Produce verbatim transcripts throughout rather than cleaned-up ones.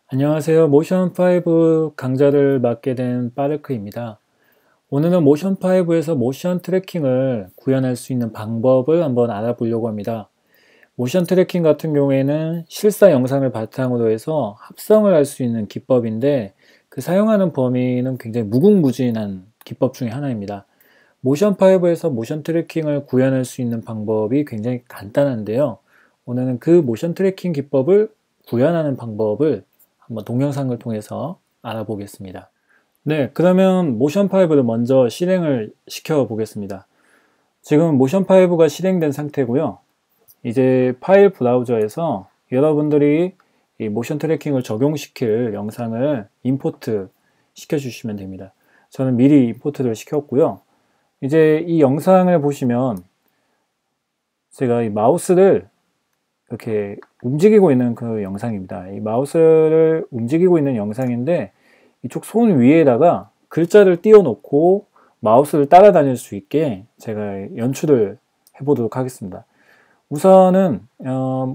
안녕하세요. 모션 파이브 강좌를 맡게 된 빠르크입니다. 오늘은 모션 파이브에서 모션 트래킹을 구현할 수 있는 방법을 한번 알아보려고 합니다. 모션 트래킹 같은 경우에는 실사 영상을 바탕으로 해서 합성을 할 수 있는 기법인데 그 사용하는 범위는 굉장히 무궁무진한 기법 중에 하나입니다. 모션 파이브에서 모션 트래킹을 구현할 수 있는 방법이 굉장히 간단한데요. 오늘은 그 모션 트래킹 기법을 구현하는 방법을 한번 동영상을 통해서 알아보겠습니다. 네, 그러면 모션 파이브를 먼저 실행을 시켜 보겠습니다. 지금 모션 파이브가 실행된 상태고요. 이제 파일 브라우저에서 여러분들이 이 모션 트래킹을 적용시킬 영상을 임포트 시켜 주시면 됩니다. 저는 미리 임포트를 시켰고요. 이제 이 영상을 보시면 제가 이 마우스를 이렇게 움직이고 있는 그 영상입니다. 이 마우스를 움직이고 있는 영상인데 이쪽 손 위에다가 글자를 띄워 놓고 마우스를 따라다닐 수 있게 제가 연출을 해보도록 하겠습니다. 우선은 어,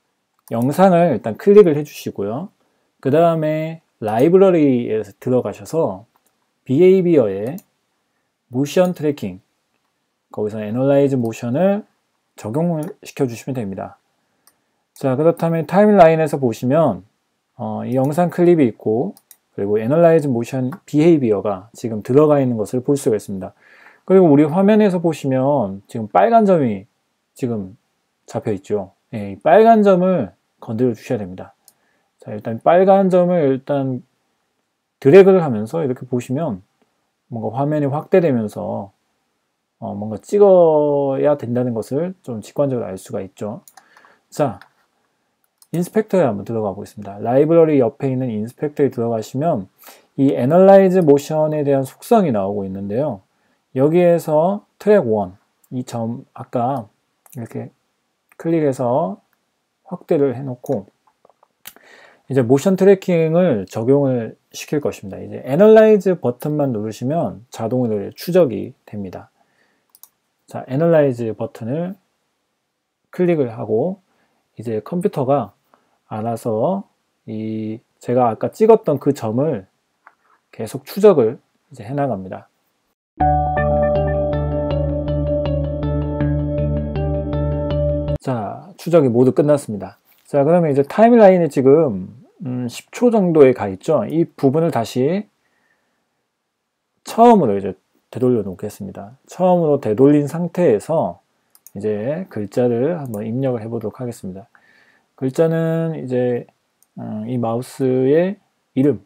영상을 일단 클릭을 해 주시고요. 그 다음에 라이브러리에 들어가셔서 비헤이비어에 모션 트래킹, 거기서 애널라이즈 모션을 적용을 시켜 주시면 됩니다. 자, 그렇다면 타임라인에서 보시면 어, 이 영상 클립이 있고 그리고 애널라이즈 모션 비헤이비어가 지금 들어가 있는 것을 볼 수가 있습니다. 그리고 우리 화면에서 보시면 지금 빨간 점이 지금 잡혀 있죠. 예, 이 빨간 점을 건드려 주셔야 됩니다. 자, 일단 빨간 점을 일단 드래그를 하면서 이렇게 보시면 뭔가 화면이 확대되면서 어, 뭔가 찍어야 된다는 것을 좀 직관적으로 알 수가 있죠. 자, 인스펙터에 한번 들어가 보겠습니다. 라이브러리 옆에 있는 인스펙터에 들어가시면 이 애널라이즈 모션에 대한 속성이 나오고 있는데요. 여기에서 트랙 일, 이 점 아까 이렇게 클릭해서 확대를 해놓고 이제 모션 트래킹을 적용을 시킬 것입니다. 이제 애널라이즈 버튼만 누르시면 자동으로 추적이 됩니다. 자, 애널라이즈 버튼을 클릭을 하고 이제 컴퓨터가 알아서 이 제가 아까 찍었던 그 점을 계속 추적을 이제 해 나갑니다. 자, 추적이 모두 끝났습니다. 자, 그러면 이제 타임라인이 지금 음, 십 초 정도에 가 있죠. 이 부분을 다시 처음으로 이제 되돌려 놓겠습니다. 처음으로 되돌린 상태에서 이제 글자를 한번 입력을 해 보도록 하겠습니다. 글자는 이제 음, 이 마우스의 이름.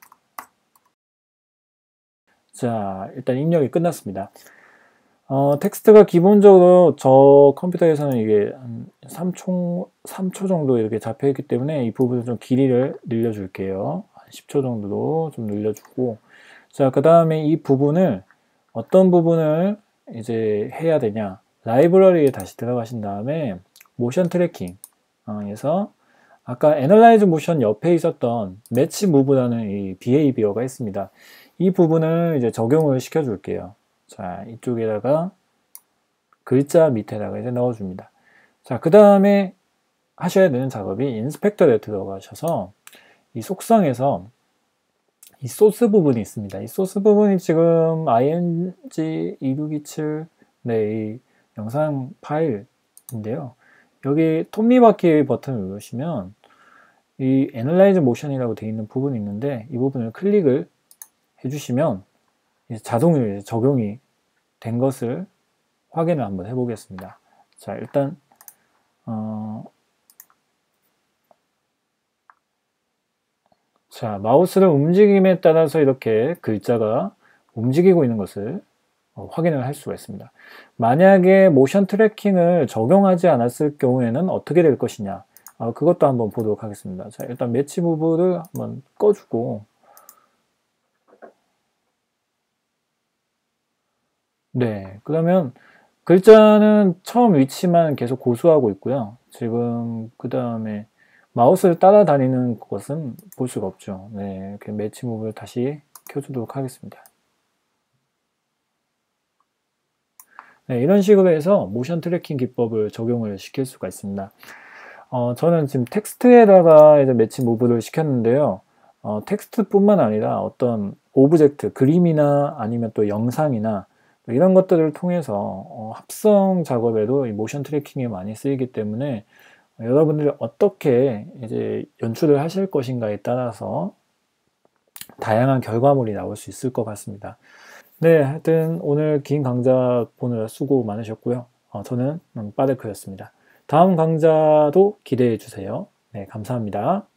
자, 일단 입력이 끝났습니다. 어, 텍스트가 기본적으로 저 컴퓨터에서는 이게 한 삼 초, 삼 초 정도 이렇게 잡혀 있기 때문에 이 부분을 좀 길이를 늘려 줄게요. 십 초 정도로 좀 늘려주고. 자, 그 다음에 이 부분을 어떤 부분을 이제 해야 되냐. 라이브러리에 다시 들어가신 다음에 모션 트래킹 에서 아까 애널라이즈 모션 옆에 있었던 매치 무브라는 이 비헤이비어가 있습니다. 이 부분을 이제 적용을 시켜 줄게요. 자, 이쪽에다가 글자 밑에다가 이제 넣어 줍니다. 자, 그 다음에 하셔야 되는 작업이 인스펙터에 들어가셔서 이 속성에서 이 소스 부분이 있습니다. 이 소스 부분이 지금 아이엔지 이육이칠 네, 이 영상 파일인데요. 여기 톱니바퀴 버튼을 누르시면 이 애널라이즈 모션이라고 되어 있는 부분이 있는데 이 부분을 클릭을 해주시면 이제 자동으로 적용이 된 것을 확인을 한번 해보겠습니다. 자, 일단 어, 자, 마우스를 움직임에 따라서 이렇게 글자가 움직이고 있는 것을 어, 확인을 할 수가 있습니다. 만약에 모션 트래킹을 적용하지 않았을 경우에는 어떻게 될 것이냐, 어, 그것도 한번 보도록 하겠습니다. 자, 일단 매치 무브를 한번 꺼주고, 네, 그러면 글자는 처음 위치만 계속 고수하고 있고요. 지금 그 다음에 마우스를 따라다니는 것은 볼 수가 없죠. 네, 이렇게 매치 무브를 다시 켜주도록 하겠습니다. 네, 이런 식으로 해서 모션 트래킹 기법을 적용을 시킬 수가 있습니다. 어, 저는 지금 텍스트에다가 이제 매치 무브를 시켰는데요. 어, 텍스트뿐만 아니라 어떤 오브젝트, 그림이나 아니면 또 영상이나 또 이런 것들을 통해서 어, 합성 작업에도 이 모션 트래킹이 많이 쓰이기 때문에 여러분들이 어떻게 이제 연출을 하실 것인가에 따라서 다양한 결과물이 나올 수 있을 것 같습니다. 네, 하여튼 오늘 긴 강좌 보느라 수고 많으셨고요. 어, 저는 음, 빠르크였습니다. 다음 강좌도 기대해 주세요. 네, 감사합니다.